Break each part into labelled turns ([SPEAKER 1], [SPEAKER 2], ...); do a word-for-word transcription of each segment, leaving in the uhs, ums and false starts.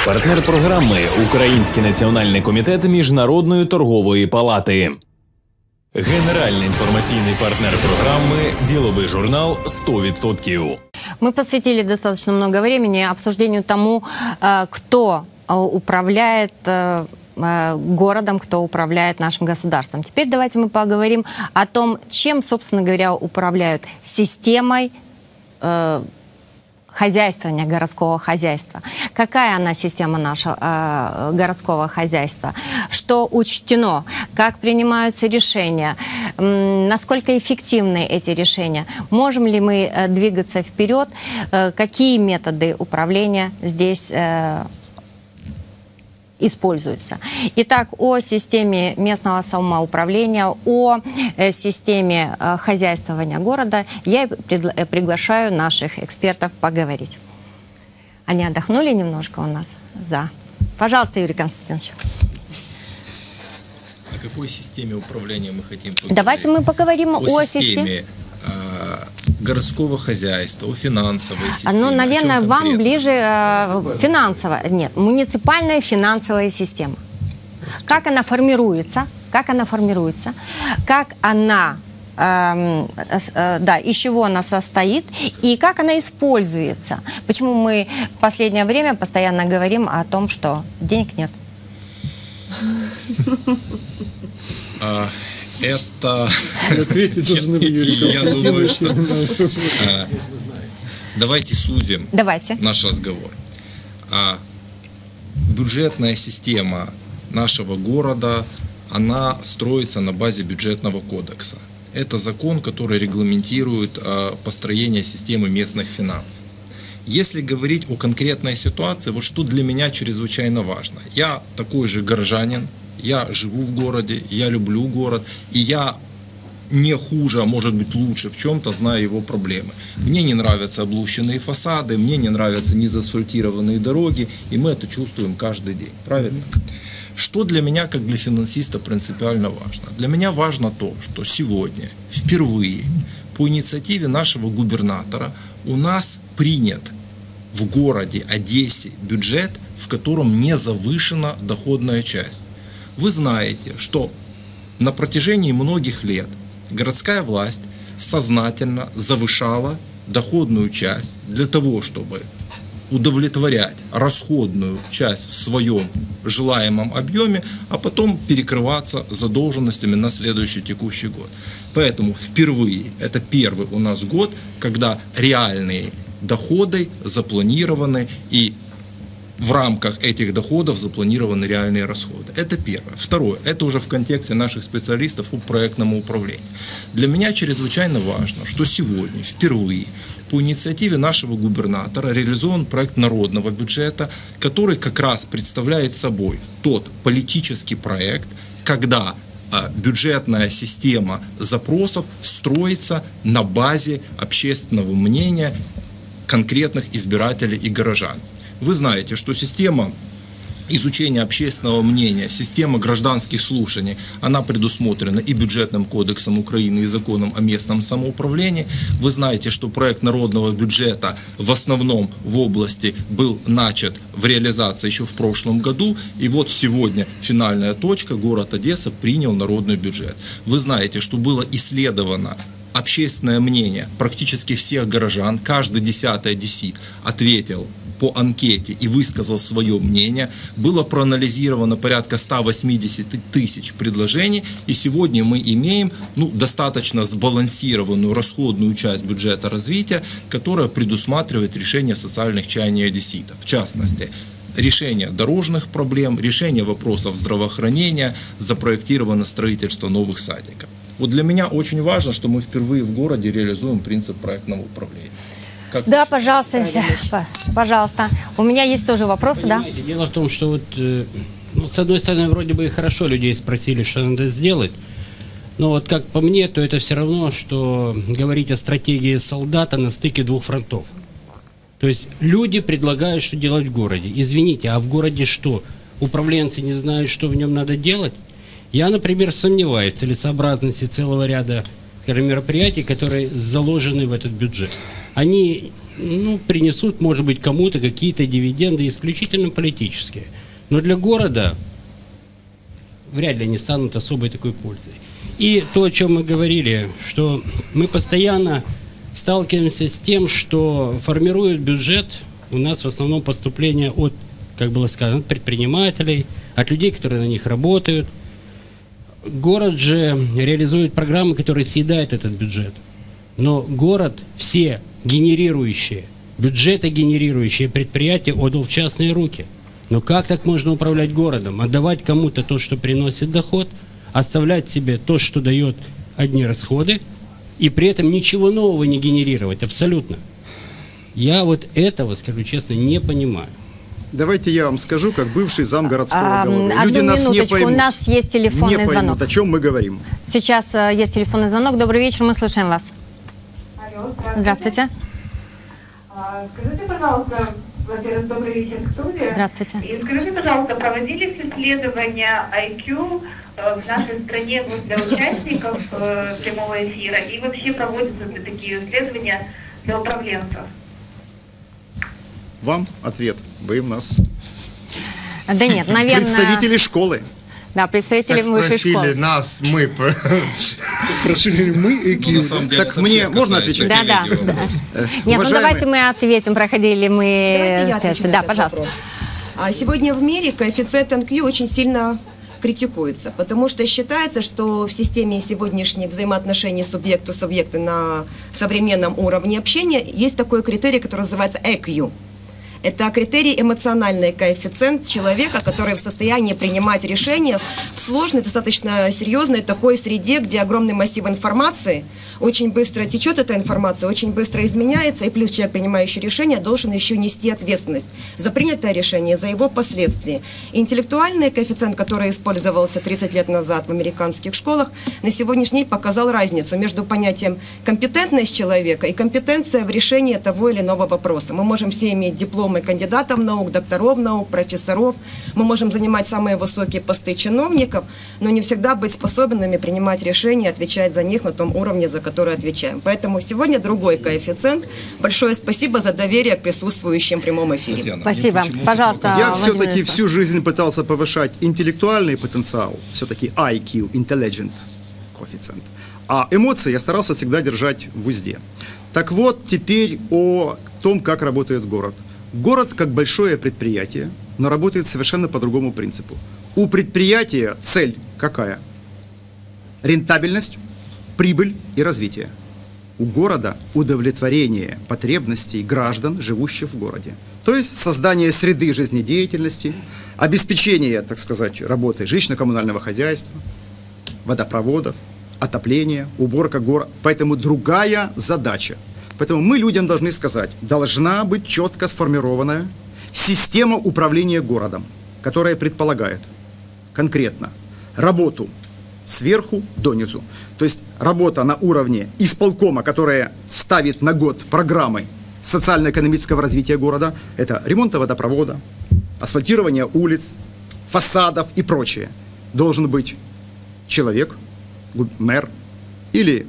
[SPEAKER 1] Партнер програми – Український національний комітет Міжнародної торгової палати. Генеральный информационный партнер программы «Деловой журнал сто процентов».
[SPEAKER 2] Мы посвятили достаточно много времени обсуждению тому, кто управляет городом, кто управляет нашим государством. Теперь давайте мы поговорим о том, чем, собственно говоря, управляют системой хозяйствования, городского хозяйства. Какая она система нашего э, городского хозяйства? Что учтено? Как принимаются решения? М, насколько эффективны эти решения? Можем ли мы э, двигаться вперед? Э, какие методы управления здесь э, используются? Итак, о системе местного самоуправления, о э, системе э, хозяйствования города я пригла- приглашаю наших экспертов поговорить. Они отдохнули немножко у нас? За. Пожалуйста, Юрий Константинович.
[SPEAKER 3] О какой системе управления мы хотим поговорить?
[SPEAKER 2] Давайте мы поговорим о,
[SPEAKER 3] о
[SPEAKER 2] системе,
[SPEAKER 3] системе э, городского хозяйства, о финансовой системе.
[SPEAKER 2] Ну, наверное, вам ближе э, финансовая, нет, муниципальная финансовая система. Как она формируется, как она формируется, как она, э, э, да, из чего она состоит и как она используется. Почему мы в последнее время постоянно говорим о том, что денег нет?
[SPEAKER 3] Это... Я думаю, что... Давайте сузим
[SPEAKER 2] Давайте.
[SPEAKER 3] наш разговор. Бюджетная система нашего города, она строится на базе бюджетного кодекса. Это закон, который регламентирует построение системы местных финансов. Если говорить о конкретной ситуации, вот что для меня чрезвычайно важно. Я такой же горожанин, я живу в городе, я люблю город, и я не хуже, а может быть лучше в чем-то знаю его проблемы. Мне не нравятся облущенные фасады, мне не нравятся незаасфальтированные дороги, и мы это чувствуем каждый день. Правильно? Что для меня, как для финансиста, принципиально важно? Для меня важно то, что сегодня, впервые, по инициативе нашего губернатора, у нас принят в городе Одессе бюджет, в котором не завышена доходная часть. Вы знаете, что на протяжении многих лет городская власть сознательно завышала доходную часть для того, чтобы удовлетворять расходную часть в своем желаемом объеме, а потом перекрываться задолженностями на следующий текущий год. Поэтому впервые, это первый у нас год, когда реальные доходы запланированы и в рамках этих доходов запланированы реальные расходы. Это первое. Второе. Это уже в контексте наших специалистов по проектному управлению. Для меня чрезвычайно важно, что сегодня впервые по инициативе нашего губернатора реализован проект народного бюджета, который как раз представляет собой тот политический проект, когда бюджетная система запросов строится на базе общественного мнения конкретных избирателей и горожан. Вы знаете, что система изучения общественного мнения, система гражданских слушаний, она предусмотрена и бюджетным кодексом Украины, и законом о местном самоуправлении. Вы знаете, что проект народного бюджета в основном в области был начат в реализации еще в прошлом году. И вот сегодня финальная точка, город Одесса принял народный бюджет. Вы знаете, что было исследовано общественное мнение практически всех горожан. Каждый десятый одессит ответил по анкете и высказал свое мнение. Было проанализировано порядка ста восьмидесяти тысяч предложений, и сегодня мы имеем ну, достаточно сбалансированную расходную часть бюджета развития, которая предусматривает решение социальных чаяний одесситов. В частности, решение дорожных проблем, решение вопросов здравоохранения, запроектировано строительство новых садиков. Вот для меня очень важно, что мы впервые в городе реализуем принцип проектного управления.
[SPEAKER 2] Как да, пожалуйста, пожалуйста. У меня есть тоже вопросы,
[SPEAKER 4] понимаете, да? Дело в том, что вот, ну, с одной стороны, вроде бы и хорошо людей спросили, что надо сделать, но вот как по мне, то это все равно, что говорить о стратегии солдата на стыке двух фронтов. То есть люди предлагают, что делать в городе. Извините, а в городе что? Управленцы не знают, что в нем надо делать? Я, например, сомневаюсь в целесообразности целого ряда, скажем, мероприятий, которые заложены в этот бюджет. Они ну, принесут, может быть, кому-то какие-то дивиденды исключительно политические. Но для города вряд ли они станут особой такой пользой. И то, о чем мы говорили, что мы постоянно сталкиваемся с тем, что формируют бюджет у нас в основном поступления от, как было сказано, от предпринимателей, от людей, которые на них работают. Город же реализует программы, которые съедают этот бюджет. Но город все генерирующие, бюджетогенерирующие предприятия отдал в частные руки. Но как так можно управлять городом? Отдавать кому-то то, что приносит доход, оставлять себе то, что дает одни расходы, и при этом ничего нового не генерировать, абсолютно. Я вот этого, скажу честно, не понимаю.
[SPEAKER 5] Давайте я вам скажу, как бывший зам городского
[SPEAKER 2] А,
[SPEAKER 5] головы. Люди
[SPEAKER 2] одну
[SPEAKER 5] нас не
[SPEAKER 2] минуточку,
[SPEAKER 5] поймут.
[SPEAKER 2] у нас есть телефонный
[SPEAKER 5] не поймут,
[SPEAKER 2] звонок.
[SPEAKER 5] о чем мы говорим.
[SPEAKER 2] Сейчас э, есть телефонный звонок. Добрый вечер, мы слушаем вас.
[SPEAKER 6] Алло, здравствуйте.
[SPEAKER 2] Здравствуйте.
[SPEAKER 6] А, Скажите, пожалуйста, во-первых, добрый вечер, студия.
[SPEAKER 2] Здравствуйте.
[SPEAKER 6] И скажите, пожалуйста, проводились исследования ай кью э, в нашей стране вот для участников э, прямого эфира и вообще проводятся ли такие исследования для управленцев?
[SPEAKER 5] Вам ответ. Вы у нас
[SPEAKER 2] Да нет, наверное...
[SPEAKER 5] представители школы.
[SPEAKER 2] Да, представители
[SPEAKER 7] Так
[SPEAKER 2] высшей
[SPEAKER 7] спросили
[SPEAKER 2] школы.
[SPEAKER 7] нас, мы.
[SPEAKER 8] Прошили мы и
[SPEAKER 3] Ну, на самом деле,
[SPEAKER 5] Так
[SPEAKER 3] это
[SPEAKER 5] мне
[SPEAKER 3] всех
[SPEAKER 5] можно
[SPEAKER 3] касается,
[SPEAKER 5] отвечать?
[SPEAKER 2] Да, да.
[SPEAKER 3] коллеги, вопрос.
[SPEAKER 2] Нет, ну
[SPEAKER 5] Уважаемые-
[SPEAKER 2] давайте мы ответим, проходили мы
[SPEAKER 9] Давайте я отвечу
[SPEAKER 2] тесты.
[SPEAKER 9] на
[SPEAKER 2] Да,
[SPEAKER 9] этот
[SPEAKER 2] пожалуйста.
[SPEAKER 9] вопрос. А сегодня в мире коэффициент эн кью очень сильно критикуется, потому что считается, что в системе сегодняшних взаимоотношений субъекта-субъекта на современном уровне общения есть такой критерий, который называется и кью. Это критерий эмоциональный коэффициент человека, который в состоянии принимать решения в сложной, достаточно серьезной такой среде, где огромный массив информации, очень быстро течет эта информация, очень быстро изменяется, и плюс человек, принимающий решение, должен еще нести ответственность за принятое решение, за его последствия. Интеллектуальный коэффициент, который использовался тридцать лет назад в американских школах, на сегодняшний день показал разницу между понятием компетентность человека и компетенция в решении того или иного вопроса. Мы можем все иметь дипломы кандидатов наук, докторов наук, профессоров, мы можем занимать самые высокие посты чиновников, но не всегда быть способными принимать решения, отвечать за них на том уровне, за который отвечаем. Поэтому сегодня другой коэффициент. Большое спасибо за доверие к присутствующим в прямом эфире.
[SPEAKER 3] Татьяна,
[SPEAKER 2] Спасибо.
[SPEAKER 3] мне почему-то
[SPEAKER 2] Пожалуйста.
[SPEAKER 5] Я
[SPEAKER 2] Владимир
[SPEAKER 5] все-таки
[SPEAKER 2] Владимирович.
[SPEAKER 5] всю жизнь пытался повышать интеллектуальный потенциал, все-таки ай кью, intelligent коэффициент. А эмоции я старался всегда держать в узде. Так вот, теперь о том, как работает город. Город как большое предприятие, но работает совершенно по другому принципу. У предприятия цель какая? Рентабельность, прибыль и развитие. У города удовлетворение потребностей граждан, живущих в городе. То есть создание среды жизнедеятельности, обеспечение, так сказать, работы жилищно-коммунального хозяйства, водопроводов, отопления, уборка города. Поэтому другая задача. Поэтому мы людям должны сказать, должна быть четко сформированная система управления городом, которая предполагает конкретно работу сверху донизу. То есть работа на уровне исполкома, которая ставит на год программы социально-экономического развития города. Это ремонт водопровода, асфальтирование улиц, фасадов и прочее. Должен быть человек, мэр или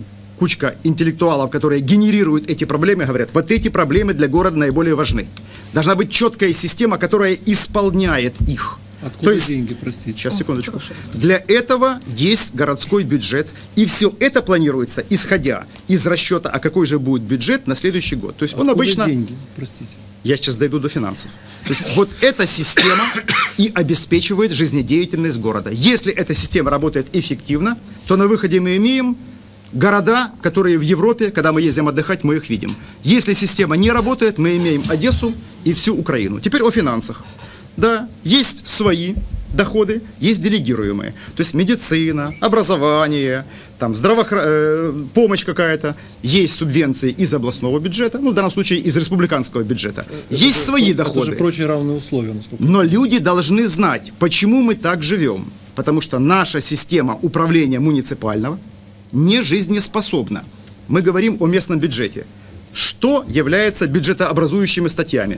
[SPEAKER 5] кучка интеллектуалов, которые генерируют эти проблемы, говорят, вот эти проблемы для города наиболее важны. Должна быть четкая система, которая исполняет их.
[SPEAKER 8] Откуда
[SPEAKER 5] То есть,
[SPEAKER 8] деньги, простите?
[SPEAKER 5] сейчас, секундочку. Для этого есть городской бюджет, и все это планируется, исходя из расчета, а какой же будет бюджет на следующий год. То есть он
[SPEAKER 8] Откуда
[SPEAKER 5] обычно...
[SPEAKER 8] деньги, простите?
[SPEAKER 5] Я сейчас дойду до финансов. То есть вот эта система и обеспечивает жизнедеятельность города. Если эта система работает эффективно, то на выходе мы имеем города, которые в Европе, когда мы ездим отдыхать, мы их видим. Если система не работает, мы имеем Одессу и всю Украину. Теперь о финансах. Да, есть свои доходы, есть делегируемые. То есть медицина, образование, там, здравоохр... э, помощь какая-то. Есть субвенции из областного бюджета, ну, в данном случае из республиканского бюджета.
[SPEAKER 8] Это
[SPEAKER 5] есть
[SPEAKER 8] же,
[SPEAKER 5] свои
[SPEAKER 8] это
[SPEAKER 5] доходы.
[SPEAKER 8] же прочие равные условия, насколько.
[SPEAKER 5] Но люди должны знать, почему мы так живем. Потому что наша система управления муниципального не жизнеспособна. Мы говорим о местном бюджете. Что является бюджетообразующими статьями?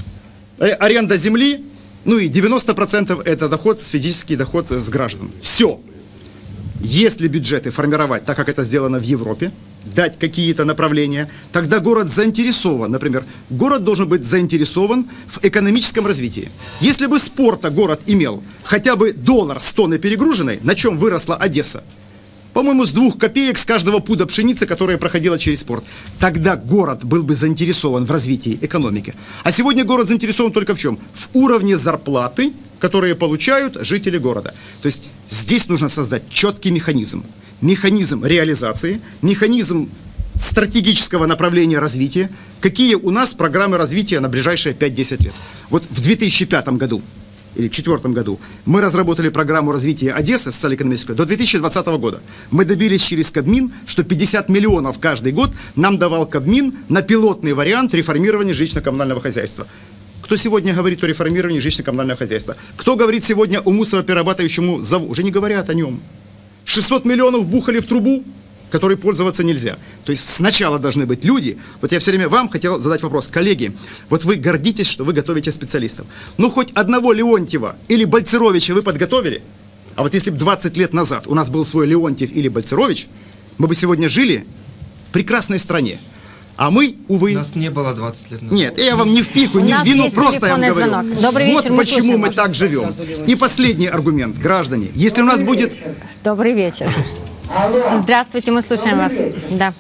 [SPEAKER 5] Аренда земли, ну и девяносто процентов это доход, физический доход с граждан. Все. Если бюджеты формировать так, как это сделано в Европе, дать какие-то направления, тогда город заинтересован. Например, город должен быть заинтересован в экономическом развитии. Если бы спорта город имел хотя бы доллар с тонны перегруженной, на чем выросла Одесса, по-моему, с двух копеек с каждого пуда пшеницы, которая проходила через порт, тогда город был бы заинтересован в развитии экономики. А сегодня город заинтересован только в чем? В уровне зарплаты, которые получают жители города. То есть здесь нужно создать четкий механизм. Механизм реализации, механизм стратегического направления развития. Какие у нас программы развития на ближайшие пять-десять лет? Вот в две тысячи пятом году или две тысячи четвёртом году мы разработали программу развития Одессы социально-экономическую до две тысячи двадцатого года. Мы добились через Кабмин, что пятьдесят миллионов каждый год нам давал Кабмин на пилотный вариант реформирования жилищно-коммунального хозяйства. Кто сегодня говорит о реформировании жилищно-коммунального хозяйства? Кто говорит сегодня о мусороперерабатывающем заводе? Уже не говорят о нем. шестьсот миллионов бухали в трубу, которой пользоваться нельзя. То есть сначала должны быть люди. Вот я все время вам хотел задать вопрос. Коллеги, вот вы гордитесь, что вы готовите специалистов. Ну, хоть одного Леонтьева или Бальцеровича вы подготовили? А вот если бы двадцать лет назад у нас был свой Леонтьев или Бальцерович, мы бы сегодня жили в прекрасной стране. А мы, увы...
[SPEAKER 7] Нас не было двадцать лет назад.
[SPEAKER 5] Нет, я вам не в пику, не в вину, просто я вам говорю.
[SPEAKER 2] Звонок. Добрый
[SPEAKER 5] вот
[SPEAKER 2] вечер, мы
[SPEAKER 5] почему мы
[SPEAKER 2] вас.
[SPEAKER 5] так живем. И последний аргумент, граждане. Если Добрый у нас будет...
[SPEAKER 2] Добрый вечер. Алло. Здравствуйте, мы слушаем Добрый вас. Вечер. Да.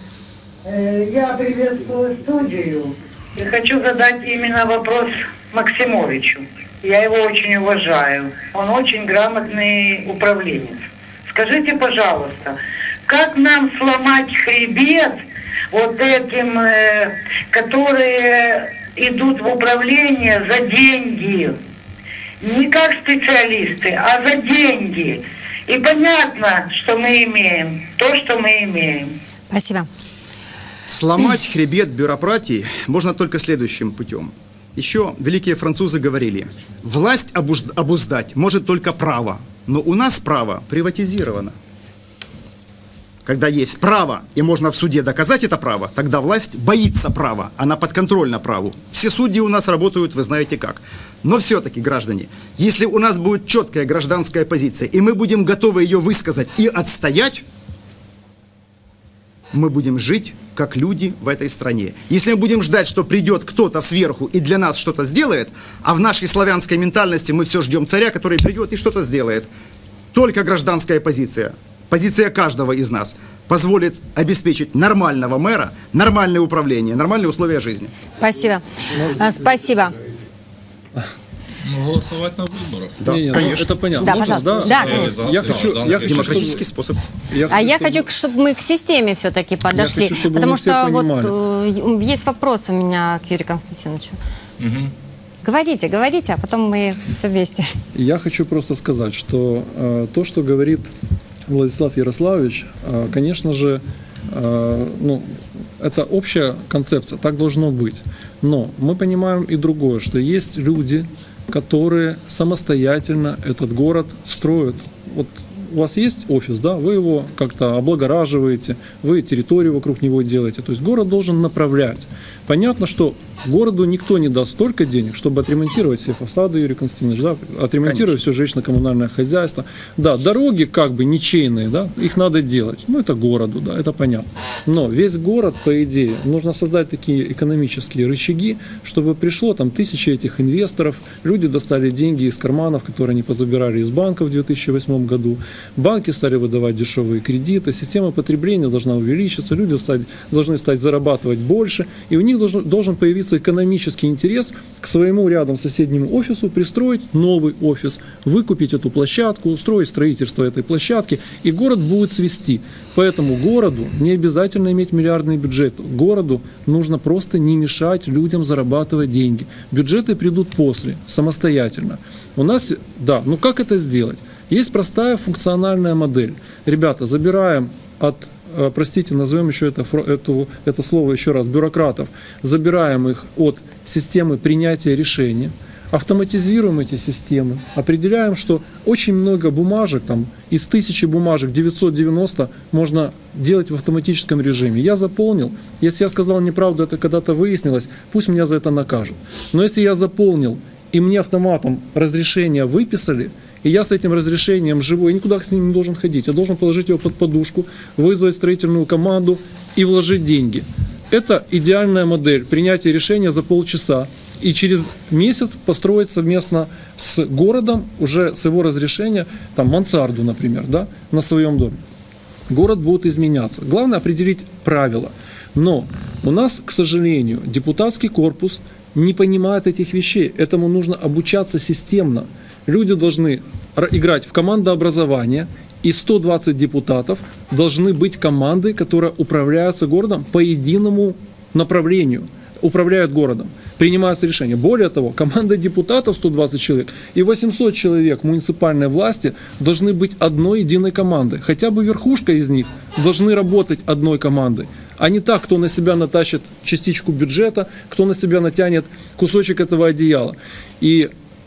[SPEAKER 10] Я приветствую студию и хочу задать именно вопрос Максимовичу. Я его очень уважаю. Он очень грамотный управленец. Скажите, пожалуйста, как нам сломать хребет вот этим, э, которые идут в управление за деньги? Не как специалисты, а за деньги. И понятно, что мы имеем, то, что мы имеем.
[SPEAKER 2] Спасибо.
[SPEAKER 5] Сломать хребет бюрократии можно только следующим путем. Еще великие французы говорили, власть обуздать может только право, но у нас право приватизировано. Когда есть право, и можно в суде доказать это право, тогда власть боится права, она подконтрольна праву. Все судьи у нас работают, вы знаете как. Но все-таки, граждане, если у нас будет четкая гражданская позиция, и мы будем готовы ее высказать и отстоять, мы будем жить как люди в этой стране. Если мы будем ждать, что придет кто-то сверху и для нас что-то сделает, а в нашей славянской ментальности мы все ждем царя, который придет и что-то сделает, только гражданская позиция, позиция каждого из нас позволит обеспечить нормального мэра, нормальное управление, нормальные условия жизни.
[SPEAKER 2] Спасибо. А, спасибо.
[SPEAKER 3] Ну, голосовать на выборах.
[SPEAKER 5] Да,
[SPEAKER 8] не, не,
[SPEAKER 5] конечно.
[SPEAKER 8] Это понятно.
[SPEAKER 2] Да,
[SPEAKER 8] Можно, да?
[SPEAKER 2] да.
[SPEAKER 8] Я хочу, я хочу,
[SPEAKER 5] демократический
[SPEAKER 8] чтобы...
[SPEAKER 5] способ.
[SPEAKER 8] Я
[SPEAKER 2] а я
[SPEAKER 8] чтобы...
[SPEAKER 2] хочу, чтобы мы к системе все-таки подошли.
[SPEAKER 8] Хочу,
[SPEAKER 2] потому что вот
[SPEAKER 8] понимали.
[SPEAKER 2] есть вопрос у меня к Юрию Константиновичу.
[SPEAKER 3] Угу.
[SPEAKER 2] Говорите, говорите, а потом мы все вместе.
[SPEAKER 8] Я хочу просто сказать, что э, то, что говорит Владислав Ярославович, э, конечно же, э, ну, это общая концепция, так должно быть. Но мы понимаем и другое, что есть люди, которые самостоятельно этот город строят. Вот у вас есть офис, да, вы его как-то облагораживаете, вы территорию вокруг него делаете. То есть город должен направлять. Понятно, что городу никто не даст столько денег, чтобы отремонтировать все фасады, Юрий Константинович, да, отремонтировать Конечно. Все жилищно-коммунальное хозяйство. Да, дороги как бы ничейные, да, их надо делать. Ну, это городу, да, это понятно. Но весь город, по идее, нужно создать такие экономические рычаги, чтобы пришло там тысячи этих инвесторов, люди достали деньги из карманов, которые они позабирали из банков в две тысячи восьмом году. Банки стали выдавать дешевые кредиты, система потребления должна увеличиться, люди стать, должны стать зарабатывать больше, и у них должен, должен появиться экономический интерес к своему рядом соседнему офису пристроить новый офис, выкупить эту площадку, устроить строительство этой площадки, и город будет цвести. Поэтому городу не обязательно иметь миллиардный бюджет. Городу нужно просто не мешать людям зарабатывать деньги. Бюджеты придут после, самостоятельно. У нас, да, ну как это сделать? Есть простая функциональная модель. Ребята, забираем от, простите, назовем еще это, это, это слово еще раз, бюрократов, забираем их от системы принятия решений, автоматизируем эти системы, определяем, что очень много бумажек, там, из тысячи бумажек девятьсот девяносто можно делать в автоматическом режиме. Я заполнил, если я сказал неправду, это когда-то выяснилось, пусть меня за это накажут. Но если я заполнил, и мне автоматом разрешение выписали, и я с этим разрешением живу, я никуда с ним не должен ходить. Я должен положить его под подушку, вызвать строительную команду, и вложить деньги. Это идеальная модель принятия решения за полчаса. И через месяц построить совместно с городом, уже с его разрешения, там, мансарду, например, да, на своем доме. Город будет изменяться. Главное определить правила. Но у нас, к сожалению, депутатский корпус не понимает этих вещей. Этому нужно обучаться системно. Люди должны играть в командообразование, и сто двадцать депутатов должны быть командой, которая управляется городом по единому направлению, управляют городом, принимаются решения. Более того, команда депутатов сто двадцать человек и восемьсот человек муниципальной власти должны быть одной единой командой. Хотя бы верхушка из них должны работать одной командой. А не так, кто на себя натащит частичку бюджета, кто на себя натянет кусочек этого одеяла. И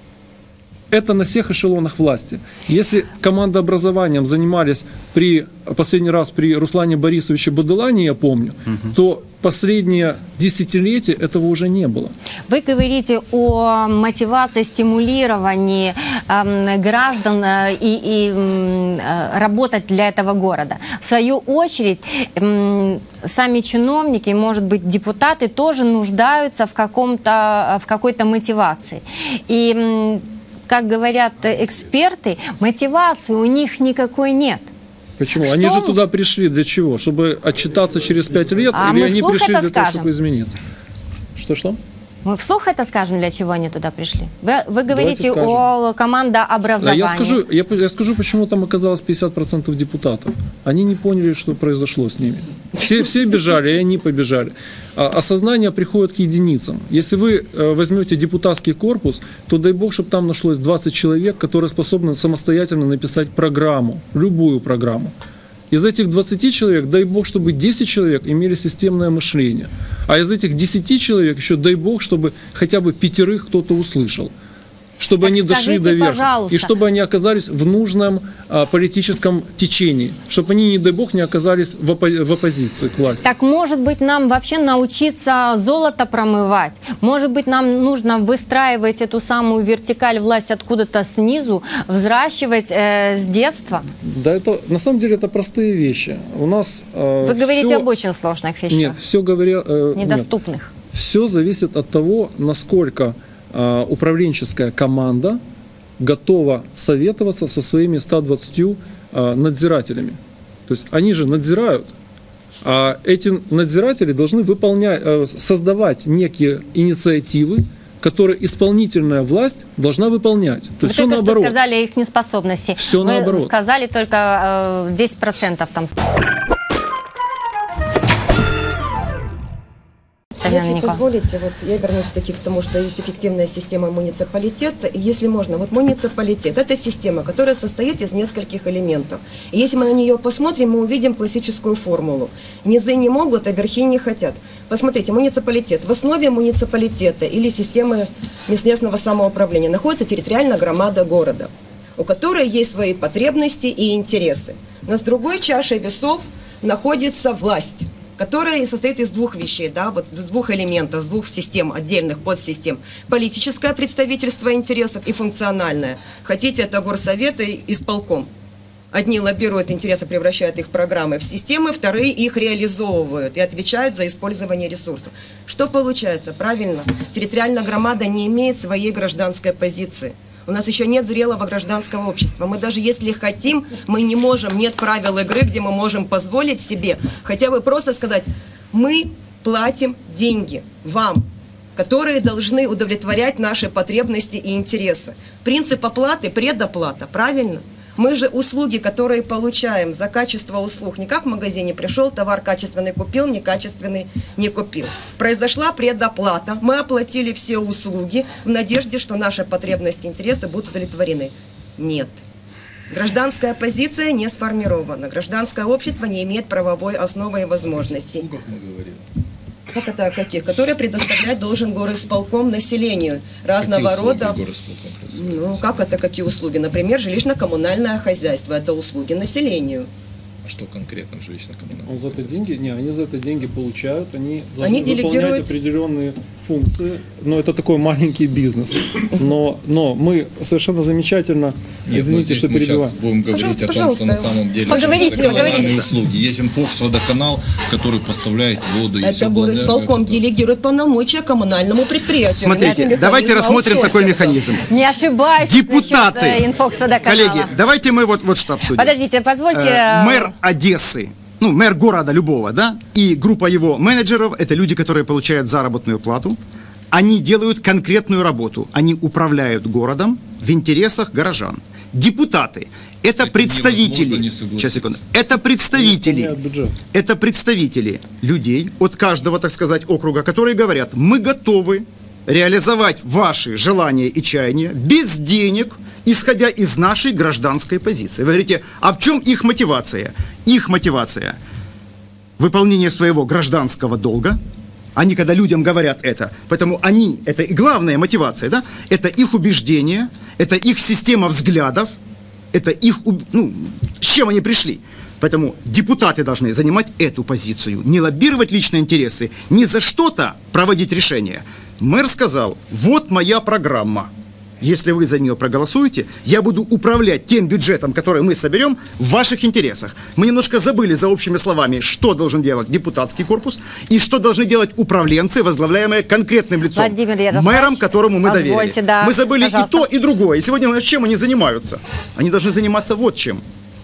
[SPEAKER 8] это на всех эшелонах власти. Если командообразованием занимались при, последний раз при Руслане Борисовиче Бадылане, я помню, угу. то последние десятилетия этого уже не было.
[SPEAKER 2] Вы говорите о мотивации, стимулировании э, граждан э, и, и э, работать для этого города. В свою очередь, э, сами чиновники, может быть, депутаты тоже нуждаются в, каком-то, в какой-то мотивации. И э, как говорят эксперты, мотивации у них никакой нет.
[SPEAKER 8] Почему?
[SPEAKER 2] Что?
[SPEAKER 8] Они же туда пришли для чего? Чтобы отчитаться через пять лет?
[SPEAKER 2] А
[SPEAKER 8] или они пришли для
[SPEAKER 2] скажем.
[SPEAKER 8] того, чтобы измениться? Что-что?
[SPEAKER 2] Мы вслух это скажем, для чего они туда пришли? Вы, вы говорите о командообразовании.
[SPEAKER 8] Да, я скажу, я, я скажу, почему там оказалось пятьдесят процентов депутатов. Они не поняли, что произошло с ними. Все, все бежали, и они побежали. А осознание приходит к единицам. Если вы возьмете депутатский корпус, то дай бог, чтобы там нашлось двадцать человек, которые способны самостоятельно написать программу, любую программу. Из этих двадцати человек, дай бог, чтобы десять человек имели системное мышление. А из этих десяти человек еще, дай бог, чтобы хотя бы пятерых кто-то услышал. Чтобы
[SPEAKER 2] так
[SPEAKER 8] они дошли до верха.
[SPEAKER 2] Пожалуйста.
[SPEAKER 8] И чтобы они оказались в нужном а, политическом течении. Чтобы они, не дай бог, не оказались в, опо- в оппозиции к власти.
[SPEAKER 2] Так, может быть, нам вообще научиться золото промывать? Может быть, нам нужно выстраивать эту самую вертикаль власти откуда-то снизу, взращивать э, с детства?
[SPEAKER 8] Да, это на самом деле это простые вещи. У нас э,
[SPEAKER 2] Вы говорите
[SPEAKER 8] все...
[SPEAKER 2] об очень сложных вещах.
[SPEAKER 8] Нет, все говоря... Э,
[SPEAKER 2] недоступных.
[SPEAKER 8] Нет. Все зависит от того, насколько управленческая команда готова советоваться со своими ста двадцатью надзирателями. То есть они же надзирают, а эти надзиратели должны выполнять, создавать некие инициативы, которые исполнительная власть должна выполнять. То
[SPEAKER 2] Вы
[SPEAKER 8] есть
[SPEAKER 2] только
[SPEAKER 8] все
[SPEAKER 2] что
[SPEAKER 8] наоборот.
[SPEAKER 2] сказали о их неспособности.
[SPEAKER 8] Все
[SPEAKER 2] Вы
[SPEAKER 8] наоборот.
[SPEAKER 2] сказали только десять процентов там.
[SPEAKER 9] Если позволите, вот я вернусь таки к тому, что есть эффективная система муниципалитета, и если можно, вот муниципалитет – это система, которая состоит из нескольких элементов. И если мы на нее посмотрим, мы увидим классическую формулу. Низы не могут, а верхи не хотят. Посмотрите, муниципалитет. В основе муниципалитета или системы местного самоуправления находится территориальная громада города, у которой есть свои потребности и интересы. Но с другой чашей весов находится власть, которая состоит из двух вещей, да, вот из двух элементов, из двух систем, отдельных подсистем. Политическое представительство интересов и функциональное. Хотите, это горсовет и исполком. Одни лоббируют интересы, превращают их в программы в системы, вторые их реализовывают и отвечают за использование ресурсов. Что получается? Правильно, территориальная громада не имеет своей гражданской позиции. У нас еще нет зрелого гражданского общества. Мы даже если хотим, мы не можем, нет правил игры, где мы можем позволить себе хотя бы просто сказать, мы платим деньги вам, которые должны удовлетворять наши потребности и интересы. Принцип оплаты – предоплата, правильно? Мы же услуги, которые получаем за качество услуг, не как в магазине пришел, товар качественный купил, некачественный не купил. Произошла предоплата, мы оплатили все услуги в надежде, что наши потребности и интересы будут удовлетворены. Нет. Гражданская позиция не сформирована, гражданское общество не имеет правовой основы и возможностей. Как это о каких? Которые предоставлять должен горисполком населению разного рода. Ну, как это какие услуги? Например, жилищно-коммунальное хозяйство – это услуги населению.
[SPEAKER 3] А что конкретно в жилищно-коммунальном?
[SPEAKER 8] Он за это деньги? Не, они за это деньги получают, они должны
[SPEAKER 9] Они
[SPEAKER 8] выполнять
[SPEAKER 9] делегируют
[SPEAKER 8] определенные функции, но это такой маленький бизнес. Но, но мы совершенно замечательно,
[SPEAKER 3] Нет,
[SPEAKER 8] извините,
[SPEAKER 3] здесь
[SPEAKER 8] что
[SPEAKER 3] мы
[SPEAKER 8] перебиваю.
[SPEAKER 3] сейчас будем говорить
[SPEAKER 9] Пожалуйста,
[SPEAKER 3] о том, что на
[SPEAKER 9] пожалуйста.
[SPEAKER 3] самом деле
[SPEAKER 2] Поговорите,
[SPEAKER 3] это коммунальные
[SPEAKER 2] поговорите.
[SPEAKER 3] услуги. Есть Инфокс водоканал, который поставляет воду. есть
[SPEAKER 9] Это горисполком
[SPEAKER 3] Облэнерго,
[SPEAKER 9] делегирует полномочия коммунальному предприятию.
[SPEAKER 5] Смотрите,
[SPEAKER 9] Механизм
[SPEAKER 5] давайте рассмотрим такой
[SPEAKER 9] аутсорсинга.
[SPEAKER 5] механизм.
[SPEAKER 2] Не ошибайтесь
[SPEAKER 5] Депутаты,
[SPEAKER 2] насчет, э, инфокс-водоканала.
[SPEAKER 5] коллеги, давайте мы вот, вот что обсудим.
[SPEAKER 2] Подождите, позвольте...
[SPEAKER 5] Э,
[SPEAKER 2] э,
[SPEAKER 5] Мэр Одессы, ну, мэр города любого, да, и группа его менеджеров, это люди, которые получают заработную плату, они делают конкретную работу, они управляют городом в интересах горожан. Депутаты, это
[SPEAKER 3] этим
[SPEAKER 5] представители,
[SPEAKER 3] невозможно не согласиться.
[SPEAKER 5] сейчас, секунду, это представители,
[SPEAKER 8] Выполняют бюджет.
[SPEAKER 5] это представители людей от каждого, так сказать, округа, которые говорят, мы готовы реализовать ваши желания и чаяния без денег, исходя из нашей гражданской позиции. Вы говорите, а в чем их мотивация? Их мотивация – выполнение своего гражданского долга. Они, когда людям говорят это, поэтому они, это и главная мотивация, да, это их убеждение, это их система взглядов, это их, уб- ну, с чем они пришли. Поэтому депутаты должны занимать эту позицию, не лоббировать личные интересы, не за что-то проводить решения. Мэр сказал, вот моя программа. Если вы за нее проголосуете, я буду управлять тем бюджетом, который мы соберем, в ваших интересах. Мы немножко забыли за общими словами, что должен делать депутатский корпус и что должны делать управленцы, возглавляемые конкретным лицом,
[SPEAKER 2] Владимир Ярославович,
[SPEAKER 5] мэром, которому мы доверили.
[SPEAKER 2] позвольте, да,
[SPEAKER 5] мы забыли
[SPEAKER 2] пожалуйста.
[SPEAKER 5] и то, и другое. И сегодня мы- чем они занимаются? Они должны заниматься вот чем.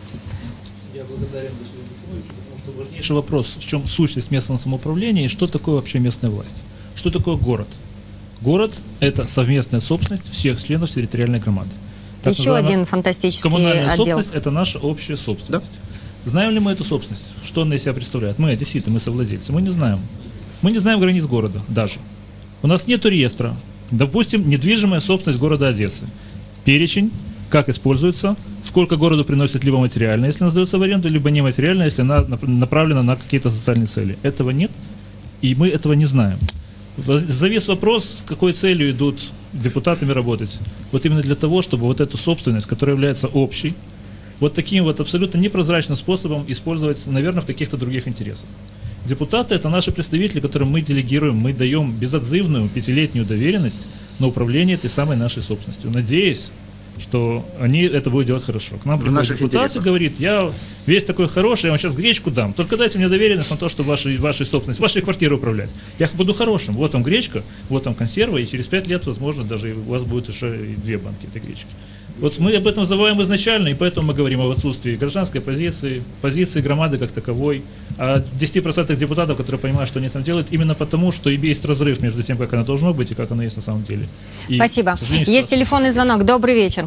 [SPEAKER 7] Я благодарен господину Васильевичу, потому что важнейший вопрос, в чем сущность местного самоуправления и что такое вообще местная власть. Что такое город? Город – это совместная собственность всех членов территориальной громады. Так
[SPEAKER 2] Еще
[SPEAKER 7] называемая
[SPEAKER 2] один фантастический
[SPEAKER 7] коммунальная
[SPEAKER 2] отдел.
[SPEAKER 7] собственность – это наша общая собственность. Знаем ли мы эту собственность? Что она из себя представляет? Мы, действительно, мы совладельцы. Мы не знаем. Мы не знаем границ города даже. У нас нет реестра. Допустим, недвижимая собственность города Одессы. Перечень, как используется, сколько городу приносит либо материально, если она сдается в аренду, либо нематериально, если она нап- направлена на какие-то социальные цели. Этого нет, и мы этого не знаем. Воз- Завис вопрос, с какой целью идут депутатами работать. Вот именно для того, чтобы вот эту собственность, которая является общей, вот таким вот абсолютно непрозрачным способом использовать, наверное, в каких-то других интересах. Депутаты – это наши представители, которым мы делегируем, мы даем безотзывную пятилетнюю доверенность на управление этой самой нашей собственностью, надеясь, что они это будут делать хорошо. К нам приходит
[SPEAKER 5] наших
[SPEAKER 7] депутат и
[SPEAKER 5] интересах.
[SPEAKER 7] говорит, я весь такой хороший, я вам сейчас гречку дам, только дайте мне доверенность на то, что вашей, вашей собственность, вашей квартирой управлять. Я буду хорошим, вот вам гречка, вот там консерва, и через пять лет, возможно, даже у вас будет уже и две банки этой гречки. Вот мы об этом забываем изначально, и поэтому мы говорим об отсутствии гражданской позиции, позиции громады как таковой, о десяти процентах депутатов, которые понимают, что они там делают, именно потому, что и есть разрыв между тем, как оно должно быть и как оно есть на самом деле. И,
[SPEAKER 2] Спасибо.
[SPEAKER 7] к сожалению,
[SPEAKER 2] Есть
[SPEAKER 7] ситуация-
[SPEAKER 2] телефонный звонок. Добрый вечер.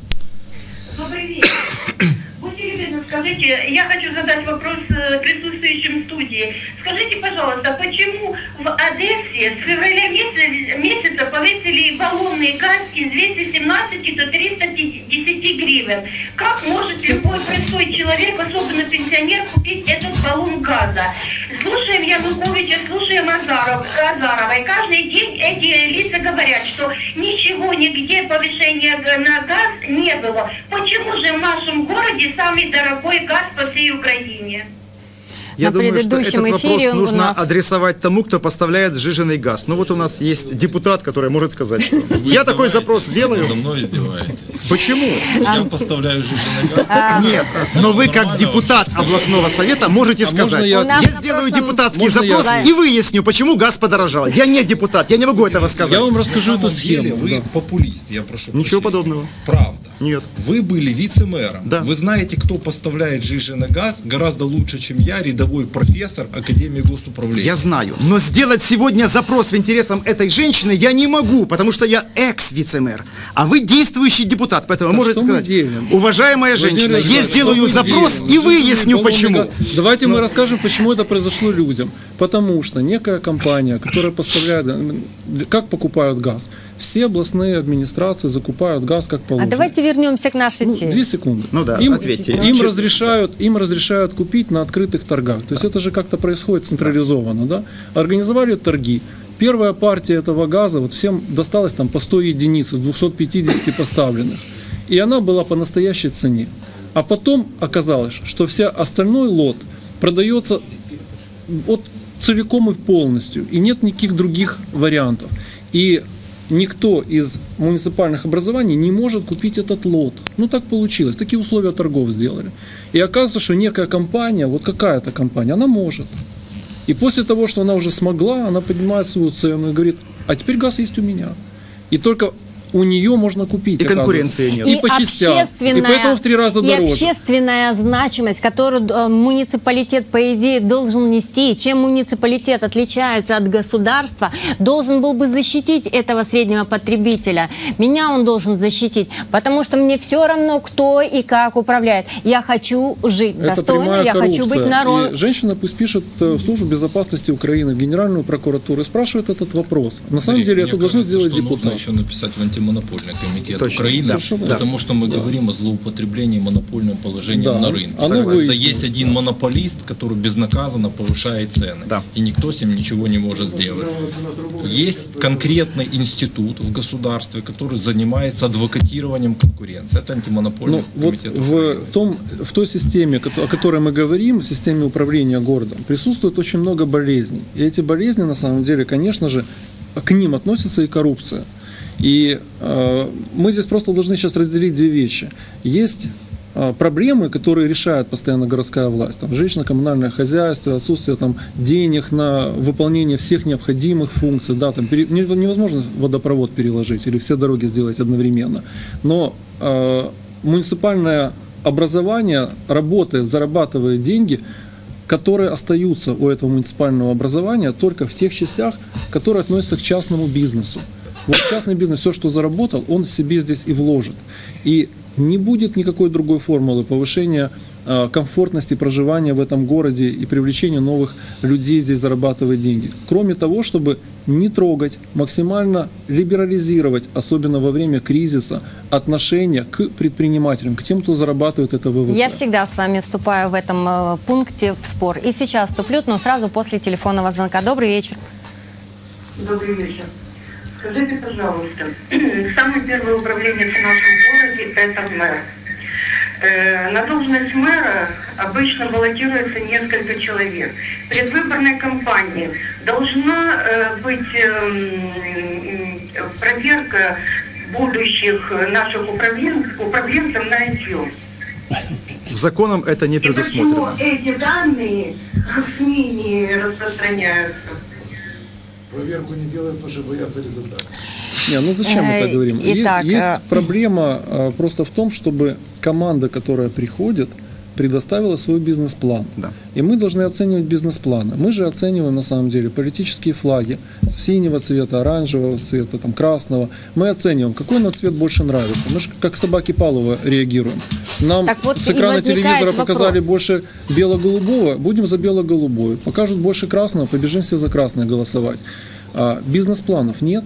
[SPEAKER 6] Добрый вечер. Будьте любезны, скажите, я хочу задать вопрос э, присутствующим в студии. Скажите, пожалуйста, почему в Одессе с февраля месяца, месяца повесили баллонный газ из двухсот семнадцати до трёхсот десяти гривен? Как может любой простой человек, особенно пенсионер, купить этот баллон газа? Слушаем Януковича, слушаем Азаров, Азарова, и каждый день эти лица говорят, что ничего, нигде повышения на газ не было. Почему же в нашем городе самый дорогой газ по всей Украине?
[SPEAKER 5] Я
[SPEAKER 2] На
[SPEAKER 5] думаю, что этот
[SPEAKER 2] предыдущем
[SPEAKER 5] вопрос
[SPEAKER 2] эфире у
[SPEAKER 5] нужно
[SPEAKER 2] нас-
[SPEAKER 5] адресовать тому, кто поставляет сжиженный газ. Ну вот у нас есть депутат, который может сказать, что я такой запрос сделаю.
[SPEAKER 3] Надо мной издеваетесь.
[SPEAKER 5] Почему?
[SPEAKER 3] Я поставляю жиженый газ.
[SPEAKER 5] Нет, но вы как
[SPEAKER 3] Нормально
[SPEAKER 5] депутат областного совета можете
[SPEAKER 8] А можно
[SPEAKER 5] сказать,
[SPEAKER 8] я-
[SPEAKER 2] У нас
[SPEAKER 5] я
[SPEAKER 2] на
[SPEAKER 5] сделаю
[SPEAKER 2] прошлом-
[SPEAKER 5] депутатский
[SPEAKER 8] Можно я-
[SPEAKER 5] запрос и выясню, почему газ подорожал. Я не депутат, я не могу этого сказать.
[SPEAKER 8] Я вам
[SPEAKER 3] На
[SPEAKER 8] расскажу
[SPEAKER 3] самом
[SPEAKER 8] эту
[SPEAKER 3] деле
[SPEAKER 8] схему.
[SPEAKER 3] вы
[SPEAKER 8] да.
[SPEAKER 3] популист, я прошу
[SPEAKER 5] Ничего
[SPEAKER 3] прощения.
[SPEAKER 5] подобного.
[SPEAKER 3] Правда.
[SPEAKER 5] Нет.
[SPEAKER 3] Вы были вице-мэром.
[SPEAKER 5] Да.
[SPEAKER 3] Вы знаете, кто поставляет жиженый газ гораздо лучше, чем я, рядовой профессор Академии госуправления.
[SPEAKER 5] Я знаю, но сделать сегодня запрос в интересам этой женщины я не могу, потому что я экс-вице-мэр, а вы действующий депутат, поэтому
[SPEAKER 8] Да
[SPEAKER 5] можете
[SPEAKER 8] что мы
[SPEAKER 5] сказать,
[SPEAKER 8] делаем?
[SPEAKER 5] уважаемая
[SPEAKER 8] Владимир
[SPEAKER 5] женщина, я
[SPEAKER 8] Александрович,
[SPEAKER 5] сделаю
[SPEAKER 8] что мы
[SPEAKER 5] запрос
[SPEAKER 8] делаем?
[SPEAKER 5] и выясню,
[SPEAKER 8] Баллонный
[SPEAKER 5] почему.
[SPEAKER 8] газ. Давайте
[SPEAKER 5] Ну.
[SPEAKER 8] мы расскажем, почему это произошло людям. Потому что некая компания, которая поставляет, м, как покупают газ, все областные администрации закупают газ как
[SPEAKER 2] А
[SPEAKER 8] положено.
[SPEAKER 2] давайте вернемся к нашей
[SPEAKER 8] Ну,
[SPEAKER 2] теме.
[SPEAKER 8] две секунды.
[SPEAKER 5] Ну да,
[SPEAKER 8] им,
[SPEAKER 5] ответьте.
[SPEAKER 8] им
[SPEAKER 5] Чет-
[SPEAKER 8] разрешают, им разрешают купить на открытых торгах. То есть это же как-то происходит централизованно, да? Организовали торги. Первая партия этого газа, вот всем досталось там по сто единиц из двухсот пятидесяти поставленных. И она была по настоящей цене. А потом оказалось, что вся остальной лот продается вот целиком и полностью, и нет никаких других вариантов. И никто из муниципальных образований не может купить этот лот. Ну так получилось, такие условия торгов сделали. И оказывается, что некая компания, вот какая-то компания, она может. И после того, что она уже смогла, она поднимает свою цену и говорит, а теперь газ есть у меня. И только у нее можно купить.
[SPEAKER 5] И конкуренции нет.
[SPEAKER 8] И, и по частям. И поэтому в три раза
[SPEAKER 2] и
[SPEAKER 8] дороже.
[SPEAKER 2] И общественная значимость, которую муниципалитет, по идее, должен нести. Чем муниципалитет отличается от государства, должен был бы защитить этого среднего потребителя. Меня он должен защитить, потому что мне все равно, кто и как управляет. Я хочу жить
[SPEAKER 8] Это
[SPEAKER 2] достойно, я
[SPEAKER 8] коррупция.
[SPEAKER 2] хочу быть народом.
[SPEAKER 8] И женщина пусть пишет в Службу безопасности Украины, в Генеральную прокуратуру и спрашивает этот вопрос. На самом
[SPEAKER 3] Андрей,
[SPEAKER 8] деле это должны
[SPEAKER 3] кажется,
[SPEAKER 8] сделать
[SPEAKER 3] что
[SPEAKER 8] депутаты.
[SPEAKER 3] Нужно еще написать в антимонопольный комитет
[SPEAKER 5] Точно.
[SPEAKER 3] Украины,
[SPEAKER 8] Да.
[SPEAKER 3] потому
[SPEAKER 8] Да.
[SPEAKER 3] что мы
[SPEAKER 8] Да.
[SPEAKER 3] говорим о злоупотреблении монопольным положением
[SPEAKER 8] Да.
[SPEAKER 3] на рынке.
[SPEAKER 8] Оно
[SPEAKER 3] Когда
[SPEAKER 8] выяснено.
[SPEAKER 3] есть один монополист, который безнаказанно повышает цены,
[SPEAKER 5] Да.
[SPEAKER 3] и никто с ним ничего не может сделать. Есть конкретный институт в государстве, который занимается адвокатированием конкуренции. Это антимонопольный
[SPEAKER 8] Ну, вот
[SPEAKER 3] комитет
[SPEAKER 8] в,
[SPEAKER 3] Украины.
[SPEAKER 8] том, в той системе, о которой мы говорим, системе управления городом, присутствует очень много болезней. И эти болезни, на самом деле, конечно же, к ним относится и коррупция. И э, мы здесь просто должны сейчас разделить две вещи. Есть э, проблемы, которые решает постоянно городская власть. Там, жилищно-коммунальное хозяйство, отсутствие там, денег на выполнение всех необходимых функций. Да, там, пере, невозможно водопровод переложить или все дороги сделать одновременно. Но э, муниципальное образование работает, зарабатывает деньги, которые остаются у этого муниципального образования только в тех частях, которые относятся к частному бизнесу. Вот частный бизнес, все, что заработал, он в себе здесь и вложит. И не будет никакой другой формулы повышения э, комфортности проживания в этом городе и привлечения новых людей здесь зарабатывать деньги. Кроме того, чтобы не трогать, максимально либерализировать, особенно во время кризиса, отношения к предпринимателям, к тем, кто зарабатывает это ВВП.
[SPEAKER 2] Я всегда с вами вступаю в этом э, пункте в спор. И сейчас вступлю, но сразу после телефонного звонка. Добрый вечер.
[SPEAKER 6] Добрый вечер. Скажите, пожалуйста, самый первый управленец в нашем городе – это мэр. Э, на должность мэра обычно баллотируется несколько человек. Предвыборная кампания должна э, быть э, проверка будущих наших управленцев, управленцев на ай кью.
[SPEAKER 5] Законом это не предусмотрено.
[SPEAKER 6] И почему эти данные в СМИ не распространяются?
[SPEAKER 11] Проверку не делают, потому что боятся результата.
[SPEAKER 8] Не, ну зачем мы так говорим?
[SPEAKER 2] Итак,
[SPEAKER 8] есть есть
[SPEAKER 2] э...
[SPEAKER 8] проблема э, просто в том, чтобы команда, которая приходит, предоставила свой бизнес-план.
[SPEAKER 5] Да.
[SPEAKER 8] И мы должны оценивать бизнес-планы. Мы же оцениваем на самом деле политические флаги синего цвета, оранжевого цвета, там, красного. Мы оцениваем, какой нам цвет больше нравится. Мы же как собаки Павлова реагируем. Нам
[SPEAKER 2] Так вот
[SPEAKER 8] с экрана телевизора
[SPEAKER 2] вопрос.
[SPEAKER 8] показали больше бело-голубого, будем за бело-голубой. Покажут больше красного, побежим все за красное голосовать. А бизнес-планов нет.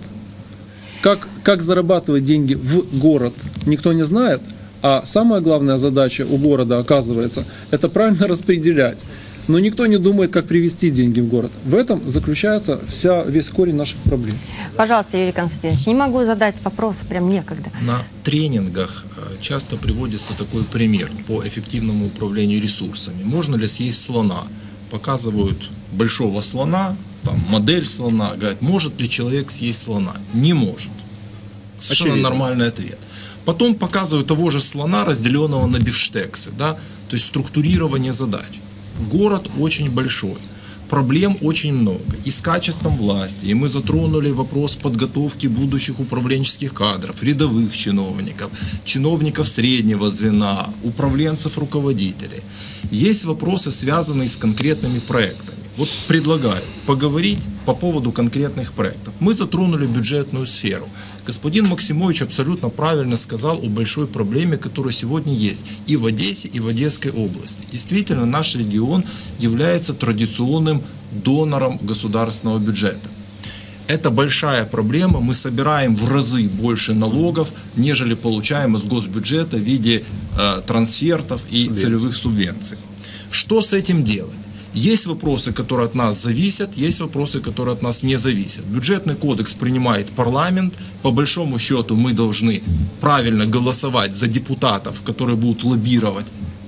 [SPEAKER 8] Как, как зарабатывать деньги в город, никто не знает. А самая главная задача у города, оказывается, это правильно распределять. Но никто не думает, как привести деньги в город. В этом заключается вся, весь корень наших проблем.
[SPEAKER 2] Пожалуйста, Юрий Константинович, не могу задать вопрос, прям некогда.
[SPEAKER 3] На тренингах часто приводится такой пример по эффективному управлению ресурсами. Можно ли съесть слона? Показывают большого слона, там, модель слона, говорят, может ли человек съесть слона? Не может. Совершенно
[SPEAKER 5] Очевидно.
[SPEAKER 3] Нормальный ответ. Потом показывают того же слона, разделенного на бифштексы, да? То есть структурирование задач. Город очень большой, проблем очень много. И с качеством власти, и мы затронули вопрос подготовки будущих управленческих кадров, рядовых чиновников, чиновников среднего звена, управленцев, руководителей. Есть вопросы, связанные с конкретными проектами. Вот предлагаю поговорить по поводу конкретных проектов. Мы затронули бюджетную сферу. Господин Максимович абсолютно правильно сказал о большой проблеме, которая сегодня есть и в Одессе, и в Одесской области. Действительно, наш регион является традиционным донором государственного бюджета. Это большая проблема. Мы собираем в разы больше налогов, нежели получаем из госбюджета в виде э, трансфертов и Субвенции. Целевых субвенций. Что с этим делать? Есть вопросы, которые от нас зависят, есть вопросы, которые от нас не зависят. Бюджетный кодекс принимает парламент. По большому счету мы должны правильно голосовать за депутатов, которые будут лоббировать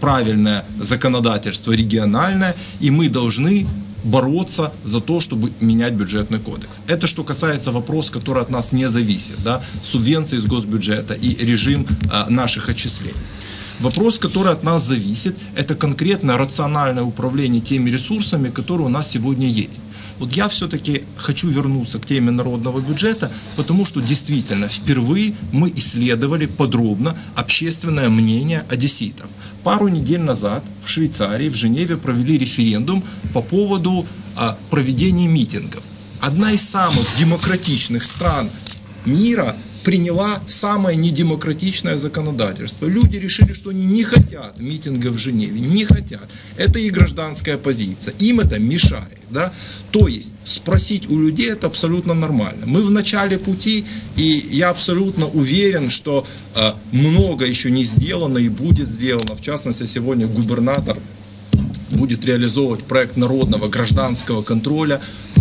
[SPEAKER 3] правильное законодательство региональное, и мы должны бороться за то, чтобы менять бюджетный кодекс. Это что касается вопроса, который от нас не зависит, да, субвенции из госбюджета и режим а, наших отчислений. Вопрос, который от нас зависит, это конкретно рациональное управление теми ресурсами, которые у нас сегодня есть. Вот я все-таки хочу вернуться к теме народного бюджета, потому что действительно впервые мы исследовали подробно общественное мнение одесситов. Пару недель назад в Швейцарии, в Женеве провели референдум по поводу а, проведения митингов. Одна из самых демократичных стран мира приняла самое недемократичное законодательство. Люди решили, что они не хотят митинга в Женеве, не хотят. Это и гражданская позиция, им это мешает. Да? То есть спросить у людей это абсолютно нормально. Мы в начале пути, и я абсолютно уверен, что э, много еще не сделано и будет сделано. В частности, сегодня губернатор будет реализовывать проект народного гражданского контроля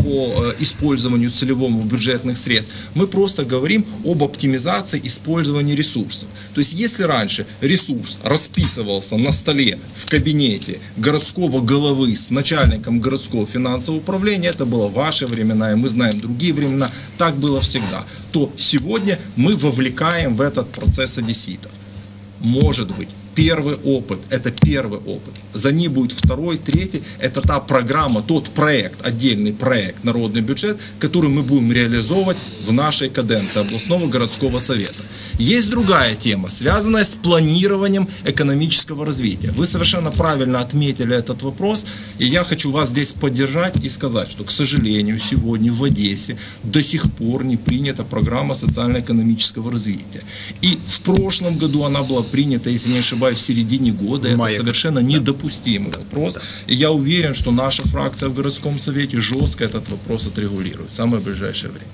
[SPEAKER 3] по использованию целевому бюджетных средств. Мы просто говорим об оптимизации использования ресурсов. То есть, если раньше ресурс расписывался на столе в кабинете городского головы с начальником городского финансового управления, это было ваши времена, и мы знаем другие времена, так было всегда, то сегодня мы вовлекаем в этот процесс одесситов. Может быть, первый опыт, это первый опыт. За ним будет второй, третий. Это та программа, тот проект, отдельный проект, народный бюджет, который мы будем реализовывать в нашей каденции областного городского совета. Есть другая тема, связанная с планированием экономического развития. Вы совершенно правильно отметили этот вопрос, и я хочу вас здесь поддержать и сказать, что, к сожалению, сегодня в Одессе до сих пор не принята программа социально-экономического развития. И в прошлом году она была принята, если не ошибаюсь, в середине года. Это Майк. Совершенно недопустимый да. вопрос. И я уверен, что наша фракция в городском совете жестко этот вопрос отрегулирует в самое ближайшее время.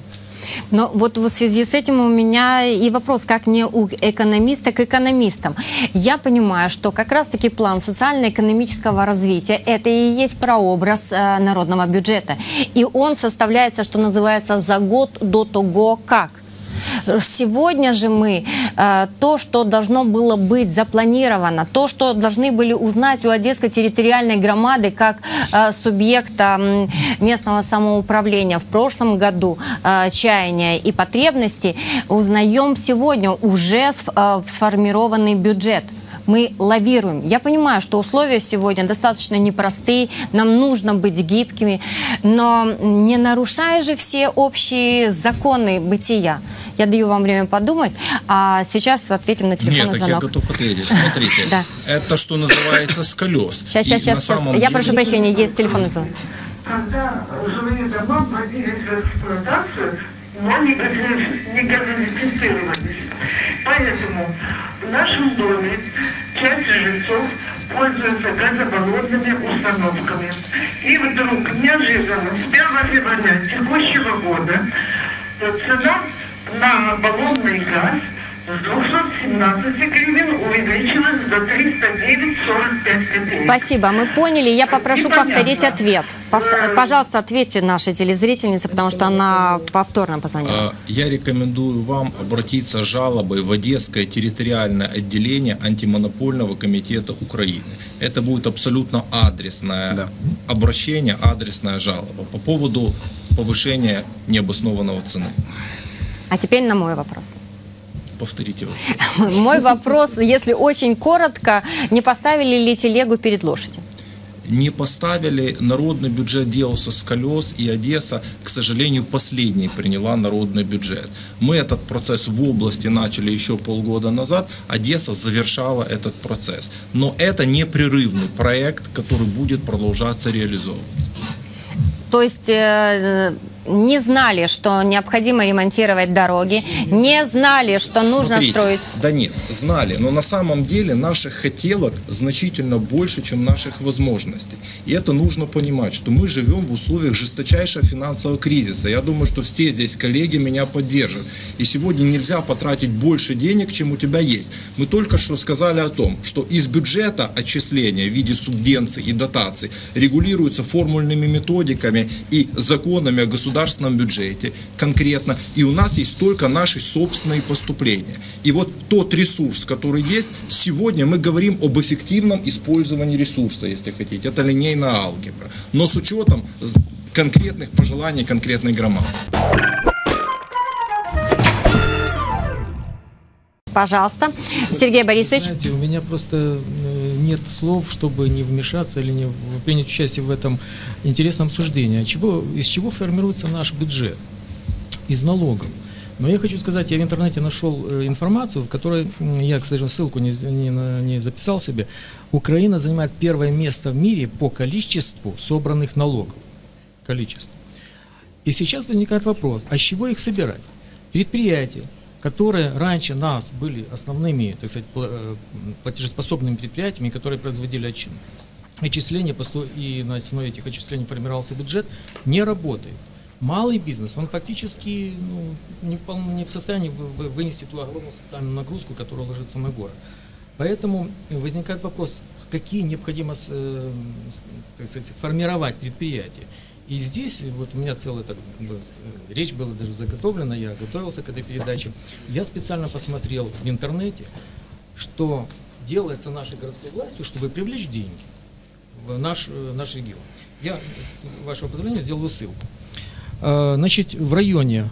[SPEAKER 2] Но вот в связи с этим у меня и вопрос, как не у экономиста к экономистам. Я понимаю, что как раз-таки план социально-экономического развития – это и есть прообраз э, народного бюджета. И он составляется, что называется, за год до того, как. Сегодня же мы э, то, что должно было быть запланировано, то, что должны были узнать у Одесской территориальной громады как э, субъекта э, местного самоуправления в прошлом году, э, чаяния и потребности, узнаем сегодня уже сф, э, сформированный бюджет. Мы лавируем. Я понимаю, что условия сегодня достаточно непростые, нам нужно быть гибкими, но не нарушая же все общие законы бытия. Я даю вам время подумать, а сейчас ответим на телефонный
[SPEAKER 3] звонок.
[SPEAKER 2] Нет,
[SPEAKER 3] так я готов ответить. Смотрите, да. Это что называется с колес.
[SPEAKER 2] Сейчас, сейчас, сейчас. сейчас. Я деле... прошу прощения, есть телефонный звонок.
[SPEAKER 10] Когда жилые дома вводились в эксплуатацию, но не газифицировались. Поэтому в нашем доме часть жильцов пользуются газобаллонными установками. И вдруг неожиданно с первого февраля текущего года цена на баллонный газ с двухсот семнадцати гривен увеличилась до триста девять сорок пять копеек.
[SPEAKER 2] Спасибо, мы поняли. Я попрошу Непонятно. повторить ответ. Повтор... Пожалуйста, ответьте нашей телезрительнице, потому что она повторно позвонила.
[SPEAKER 3] Я рекомендую вам обратиться с жалобой в Одесское территориальное отделение антимонопольного комитета Украины. Это будет абсолютно адресное да. обращение, адресная жалоба по поводу повышения необоснованного цены.
[SPEAKER 2] А теперь на мой вопрос.
[SPEAKER 3] Повторите вопрос.
[SPEAKER 2] Мой вопрос, если очень коротко, не поставили ли телегу перед лошадью?
[SPEAKER 3] Не поставили, народный бюджет делался с колес, и Одесса, к сожалению, последней приняла народный бюджет. Мы этот процесс в области начали еще полгода назад, Одесса завершала этот процесс. Но это непрерывный проект, который будет продолжаться реализовываться.
[SPEAKER 2] То есть э, не знали, что необходимо ремонтировать дороги, не знали, что нужно
[SPEAKER 3] Смотрите,
[SPEAKER 2] строить.
[SPEAKER 3] Да нет, знали, но на самом деле наших хотелок значительно больше, чем наших возможностей. И это нужно понимать, что мы живем в условиях жесточайшего финансового кризиса. Я думаю, что все здесь коллеги меня поддержат. И сегодня нельзя потратить больше денег, чем у тебя есть. Мы только что сказали о том, что из бюджета отчисления в виде субвенций и дотаций регулируются формульными методиками и законами о государственном государственном бюджете конкретно, и у нас есть только наши собственные поступления. И вот тот ресурс, который есть, сегодня мы говорим об эффективном использовании ресурса, если хотите. Это линейная алгебра, но с учетом конкретных пожеланий конкретной громады.
[SPEAKER 2] Пожалуйста, Сергей Борисович.
[SPEAKER 12] Знаете, у меня просто нет слов, чтобы не вмешаться или не принять участие в этом интересном обсуждении. Чего, из чего формируется наш бюджет? Из налогов. Но я хочу сказать, я в интернете нашел информацию, в которой, я, к сожалению, ссылку не, не, не записал себе, Украина занимает первое место в мире по количеству собранных налогов. Количество. И сейчас возникает вопрос, а с чего их собирать? Предприятия, которые раньше нас были основными, так сказать, платежеспособными предприятиями, которые производили отчисления, и на основе этих отчислений формировался бюджет, не работают. Малый бизнес, он фактически ну, не, не в состоянии вынести ту огромную социальную нагрузку, которая ложится на город. Поэтому возникает вопрос, какие необходимо э, так сказать, формировать предприятия. И здесь вот у меня целая так, речь была даже заготовлена, я готовился к этой передаче. Я специально посмотрел в интернете, что делается нашей городской властью, чтобы привлечь деньги в наш, наш регион. Я, с вашего позволения, сделаю ссылку. Значит, в районе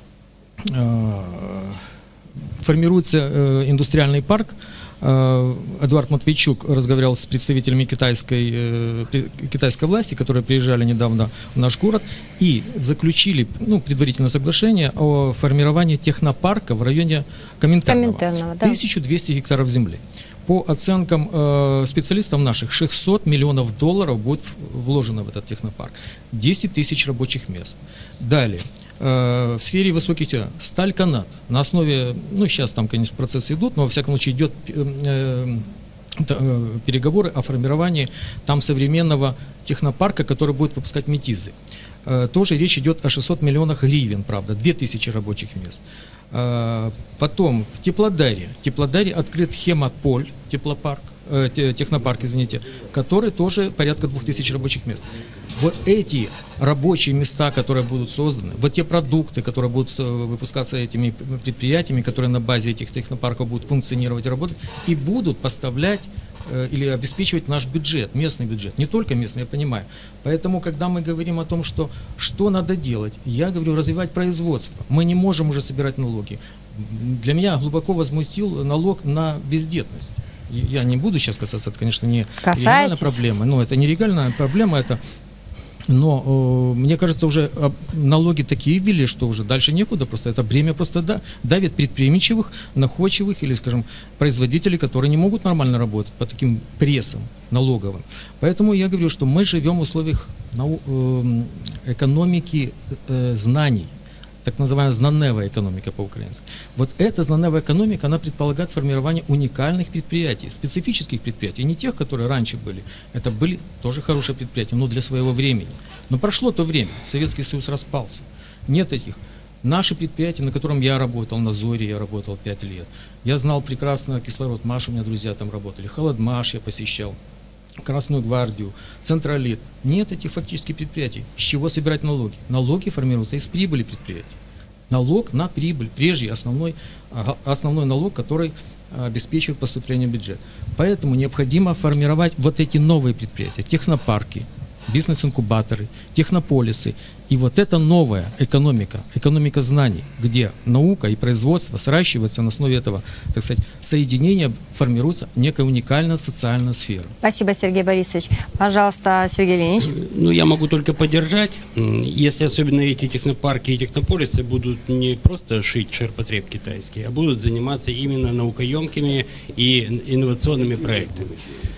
[SPEAKER 12] формируется индустриальный парк. Эдуард Матвейчук разговаривал с представителями китайской, китайской власти, которые приезжали недавно в наш город, и заключили ну, предварительное соглашение о формировании технопарка в районе Коминтерного. Коминтерного да. тысяча двести гектаров земли. По оценкам э, специалистов наших, шестьсот миллионов долларов будет вложено в этот технопарк. десять тысяч рабочих мест. Далее. В сфере высоких технологий сталь-канат на основе, ну сейчас там, конечно, процессы идут, но во всяком случае идет э, э, переговоры о формировании там современного технопарка, который будет выпускать метизы. Э, тоже речь идет о шестистах миллионах гривен, правда, две тысячи рабочих мест. Э, потом в Теплодаре, в Теплодаре открыт Хемополь, теплопарк, э, технопарк, извините, который тоже порядка двух тысяч рабочих мест. Вот эти рабочие места, которые будут созданы, вот те продукты, которые будут выпускаться этими предприятиями, которые на базе этих технопарков будут функционировать и работать, и будут поставлять э, или обеспечивать наш бюджет, местный бюджет, не только местный, я понимаю. Поэтому, когда мы говорим о том, что, что надо делать, я говорю, развивать производство. Мы не можем уже собирать налоги. Для меня глубоко возмутил налог на бездетность. Я не буду сейчас касаться, это, конечно, не региональная проблема, но это не региональная проблема, это... Но э, мне кажется, уже э, налоги такие ввели, что уже дальше некуда, просто это бремя просто да, давит предприимчивых, находчивых или, скажем, производителей, которые не могут нормально работать по таким прессам налоговым. Поэтому я говорю, что мы живем в условиях нау, э, экономики э, знаний, так называемая знаневая экономика по-украински. Вот эта знаневая экономика, она предполагает формирование уникальных предприятий, специфических предприятий, не тех, которые раньше были. Это были тоже хорошие предприятия, но для своего времени. Но прошло то время, Советский Союз распался. Нет этих. Наши предприятия, на котором я работал, на Зоре я работал пять лет. Я знал прекрасно Кислород Маш, у меня друзья там работали, Холодмаш я посещал. Красную гвардию, Центролит. Нет этих фактически предприятий. С чего собирать налоги? Налоги формируются из прибыли предприятий. Налог на прибыль, прежде основной, основной налог, который обеспечивает поступление в бюджет. Поэтому необходимо формировать вот эти новые предприятия, технопарки, бизнес-инкубаторы, технополисы. И вот эта новая экономика, экономика знаний, где наука и производство сращиваются на основе этого, так сказать, соединения, формируется некая уникальная социальная сфера.
[SPEAKER 2] Спасибо, Сергей Борисович. Пожалуйста, Сергей Леонидович.
[SPEAKER 4] Ну, я могу только поддержать, если особенно эти технопарки и технополисы будут не просто шить ширпотреб китайский, а будут заниматься именно наукоемкими и инновационными проектами.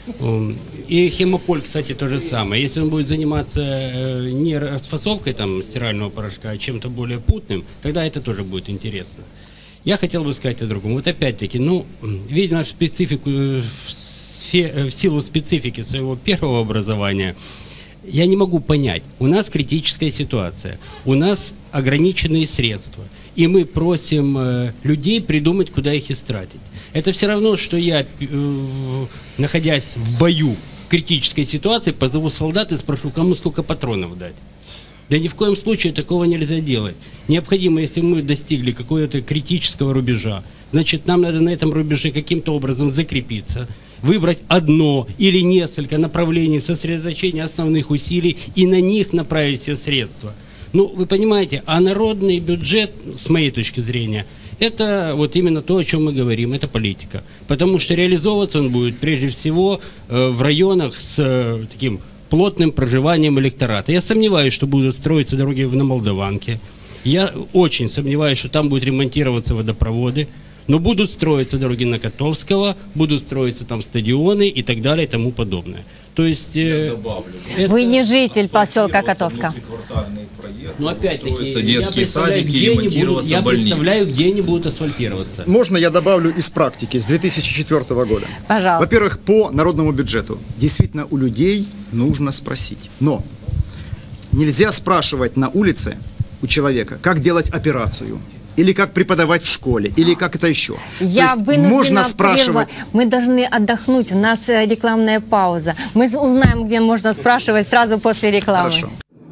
[SPEAKER 4] И Хемополь, кстати, то же самое. Если он будет заниматься не расфасовкой там стирального порошка, а чем-то более путным, тогда это тоже будет интересно. Я хотел бы сказать о другом. Вот опять-таки, ну, видимо, в специфику, в, сфе, в силу специфики своего первого образования, я не могу понять. У нас критическая ситуация, у нас ограниченные средства, и мы просим э, людей придумать, куда их истратить. Это все равно, что я, э, находясь в бою, в критической ситуации, позову солдат и спрошу, кому сколько патронов дать. Да ни в коем случае такого нельзя делать. Необходимо, если мы достигли какого-то критического рубежа, значит, нам надо на этом рубеже каким-то образом закрепиться, выбрать одно или несколько направлений сосредоточения основных усилий и на них направить все средства. Ну, вы понимаете, а народный бюджет, с моей точки зрения, это вот именно то, о чем мы говорим, это политика. Потому что реализовываться он будет прежде всего э, в районах с э, таким плотным проживанием электората. Я сомневаюсь, что будут строиться дороги на Молдаванке. Я очень сомневаюсь, что там будут ремонтироваться водопроводы. Но будут строиться дороги на Котовского, будут строиться там стадионы и так далее и тому подобное. То есть... Э,
[SPEAKER 2] это... Вы не житель поселка Котовска.
[SPEAKER 4] Но опять-таки,
[SPEAKER 3] детские садики,
[SPEAKER 4] я
[SPEAKER 3] ремонтироваться больницы.
[SPEAKER 4] представляю, где они будут асфальтироваться.
[SPEAKER 5] Можно я добавлю из практики с две тысячи четвёртого года?
[SPEAKER 2] Пожалуйста.
[SPEAKER 5] Во-первых, по народному бюджету. Действительно, у людей нужно спросить. Но нельзя спрашивать на улице у человека, как делать операцию. Или как преподавать в школе, или как это еще.
[SPEAKER 2] Я вынуждена
[SPEAKER 5] можно спрашивать.
[SPEAKER 2] Прервать. Мы должны отдохнуть, у нас рекламная пауза. Мы узнаем, где можно спрашивать сразу после рекламы.
[SPEAKER 5] Хорошо.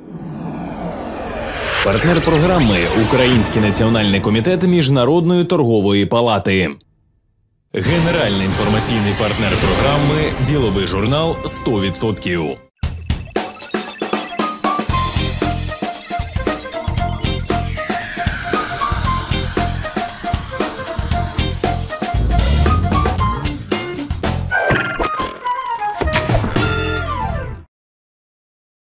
[SPEAKER 1] Партнер програми Український національний комітет Міжнародної торгової палати. Генеральний інформаційний партнер програми Діловий журнал сто відсотків.